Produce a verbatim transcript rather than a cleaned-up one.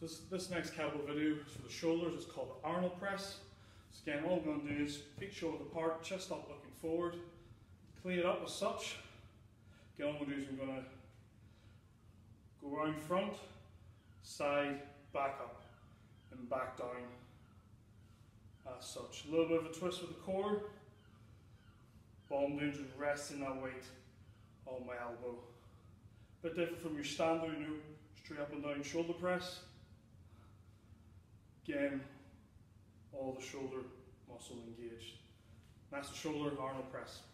So this, this next kettlebell video is for the shoulders. It's called the Arnold press. So again, all I'm going to do is feet shoulder apart, chest up looking forward, clean it up as such. Again, all I'm going to do is I'm going to go around front, side, back up, and back down as such. A little bit of a twist with the core. All I'm doing is just resting that weight on my elbow. A bit different from your standard, you know, straight up and down shoulder press. Again, all the shoulder muscle engaged. That's the shoulder Arnold press.